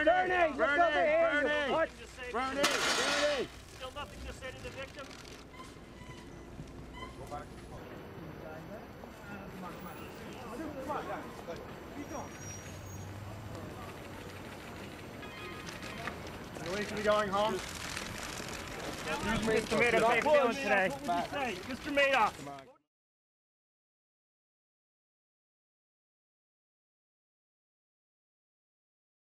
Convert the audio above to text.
Bernie! Bernie! Bernie! Still nothing to say to the victim? We should be going home. Mr. Madoff, how you feeling today? Mr. Madoff.